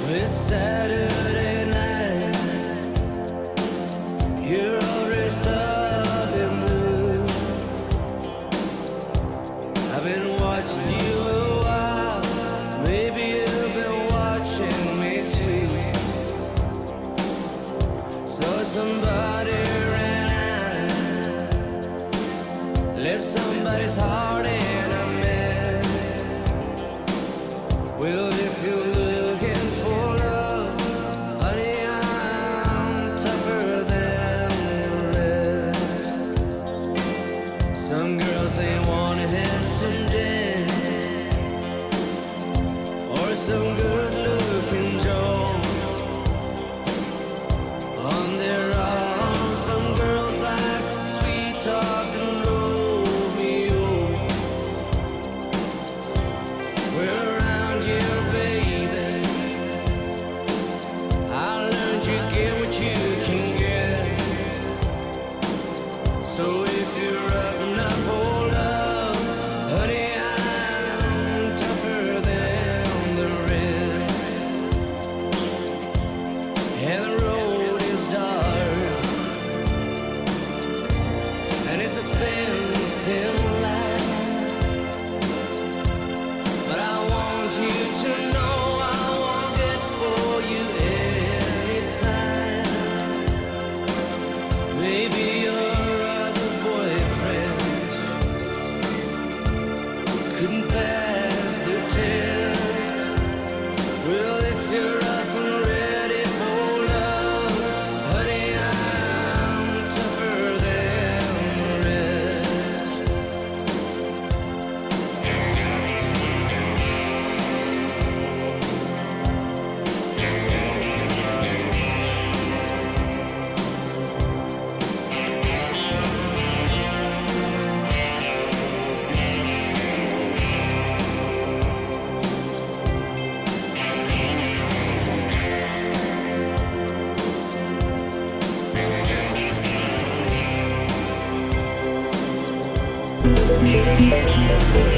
It's Saturday night. You're all dressed up in blue. I've been watching you a while. Maybe you've been watching me too. Saw somebody ran out, left somebody's heart in a mess. Well, if you're looking for love, honey, I'm tougher than the rest. Some girls, they want a handsome dad, or some good-looking Joe. On their own, some girls like sweet talking Romeo. We're around you, baby. I learned you get what you can get. So if you're rough enough for love, honey, I'm tougher than the rest. And the road is dark, and it's a thin, thin line. But I want you to know I won't get for you anytime. Maybe your other boyfriends couldn't pass the test. Well, if you're rough and ready for love, honey, I'm tougher than the rest. Music.